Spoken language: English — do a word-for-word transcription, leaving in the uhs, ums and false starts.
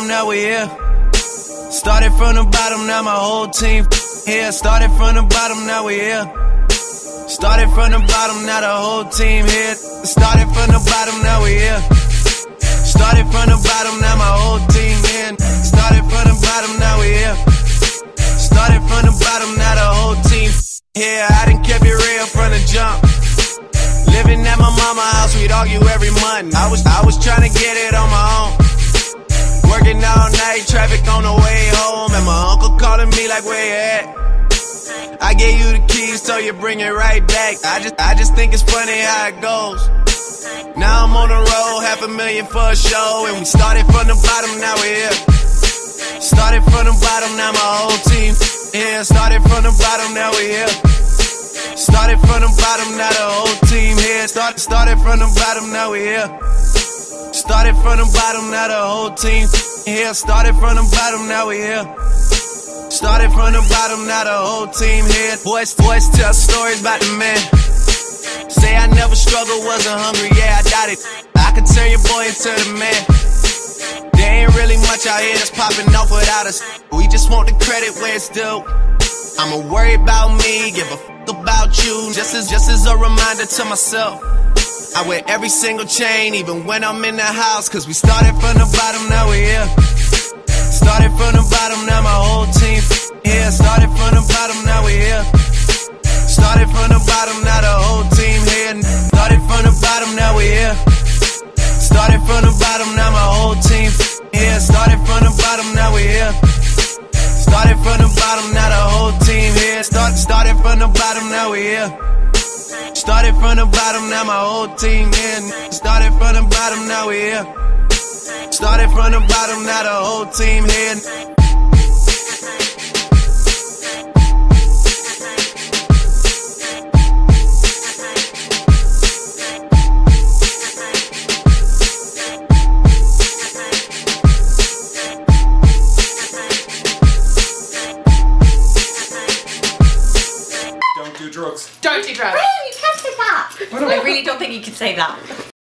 bottom, now we here. Started from the bottom, now my whole team here. Started from the bottom, now we here. Started from the bottom, now the whole team here. Started from the bottom, now we here. Started from the bottom, now my whole team in. Started from the bottom, now we here. Started from the bottom, now the whole team here. I done kept it real from the jump. Living at my mama's house, we'd argue every month. I was I was trying to get it on my own. Working all night, traffic on the way home, and my uncle calling me like, where you at? I gave you the keys, so you bring it right back. I just I just think it's funny how it goes. Now I'm on the road, half a million for a show, and we started from the bottom, now we're here. Started from the bottom, now my whole team here. Started from the bottom, now we here. Started from the bottom, now the whole team here. Start, started from the bottom, now we here. Started from the bottom, now the whole team here. Started from the bottom, now we here. Started from the bottom, now the whole team here. Boys, boys tell stories about the man. Say I never struggled, wasn't hungry, yeah, I doubt it. I could turn your boy into the man. There ain't really much out here that's popping off without us. We just want the credit where it's due. I'ma worry about me, give a fuck about you. Just as, just as a reminder to myself, I wear every single chain, even when I'm in the house. Cause we started from the bottom, now we here. Started from the bottom, now my whole team here. Started from the bottom, now we here. Started from the bottom, now the whole team here. Started from the bottom, now we here. Started from the bottom, now my whole team here. Started from the bottom, now we here. Started from the bottom, now the whole team here. Start, started from the bottom, now we here. Started from the bottom, now my whole team in. Started from the bottom, now we here. Started from the bottom, now the whole team here. Don't do drugs. Don't do drugs. Where have you tested that? I really don't think you can say that.